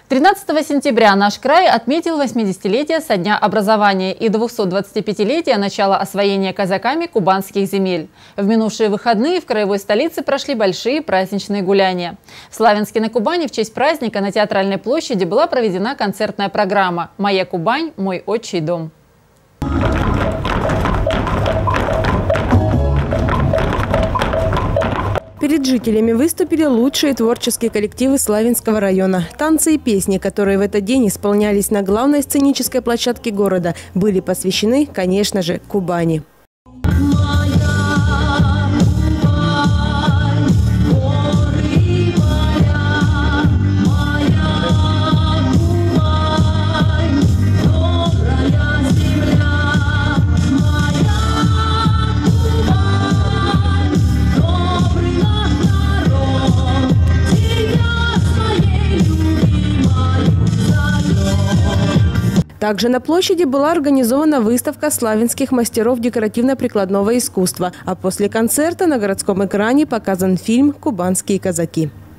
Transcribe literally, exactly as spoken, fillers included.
тринадцатого сентября наш край отметил восьмидесятилетие со дня образования и двухсотдвадцатипятилетия начала освоения казаками кубанских земель. В минувшие выходные в краевой столице прошли большие праздничные гуляния. В Славянске на Кубани в честь праздника на Театральной площади была проведена концертная программа «Моя Кубань. Мой отчий дом». Перед жителями выступили лучшие творческие коллективы Славянского района. Танцы и песни, которые в этот день исполнялись на главной сценической площадке города, были посвящены, конечно же, Кубани. Также на площади была организована выставка славянских мастеров декоративно-прикладного искусства, а после концерта на городском экране показан фильм «Кубанские казаки».